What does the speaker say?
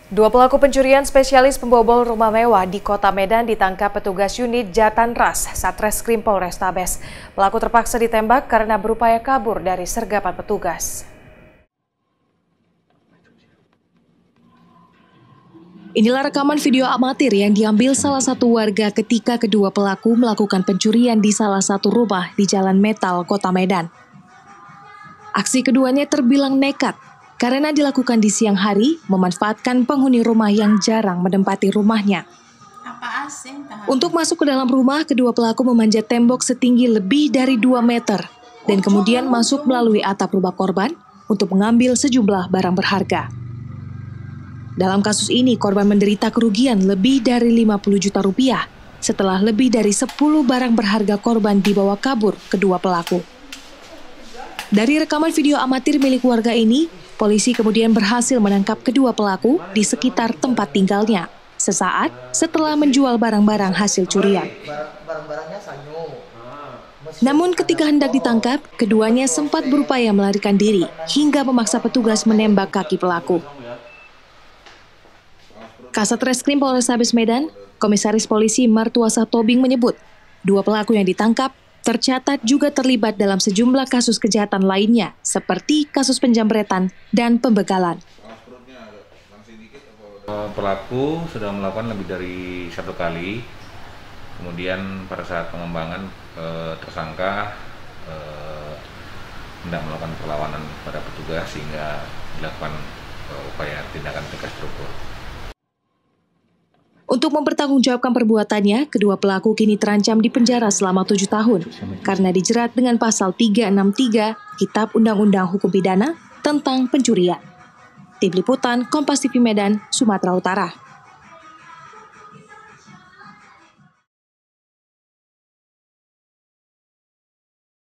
Dua pelaku pencurian spesialis pembobol rumah mewah di Kota Medan ditangkap petugas unit Jatanras Satreskrim Polrestabes. Pelaku terpaksa ditembak karena berupaya kabur dari sergapan petugas. Inilah rekaman video amatir yang diambil salah satu warga ketika kedua pelaku melakukan pencurian di salah satu rumah di Jalan Metal, Kota Medan. Aksi keduanya terbilang nekat karena dilakukan di siang hari, memanfaatkan penghuni rumah yang jarang menempati rumahnya. Untuk masuk ke dalam rumah, kedua pelaku memanjat tembok setinggi lebih dari 2 meter dan kemudian masuk melalui atap rumah korban untuk mengambil sejumlah barang berharga. Dalam kasus ini, korban menderita kerugian lebih dari 50 juta rupiah setelah lebih dari 10 barang berharga korban dibawa kabur kedua pelaku. Dari rekaman video amatir milik warga ini, polisi kemudian berhasil menangkap kedua pelaku di sekitar tempat tinggalnya, sesaat setelah menjual barang-barang hasil curian. Namun ketika hendak ditangkap, keduanya sempat berupaya melarikan diri hingga memaksa petugas menembak kaki pelaku. Kasat Reskrim Polrestabes Medan, Komisaris Polisi Martuasa Tobing menyebut, dua pelaku yang ditangkap tercatat juga terlibat dalam sejumlah kasus kejahatan lainnya, seperti kasus penjamretan dan pembegalan. Pelaku sudah melakukan lebih dari 1 kali, kemudian pada saat pengembangan tersangka hendak melakukan perlawanan pada petugas sehingga dilakukan upaya tindakan tegas terukur. Untuk mempertanggungjawabkan perbuatannya, kedua pelaku kini terancam di penjara selama 7 tahun karena dijerat dengan pasal 363 Kitab Undang-Undang Hukum Pidana tentang pencurian. Tim Liputan Kompas TV Medan, Sumatera Utara.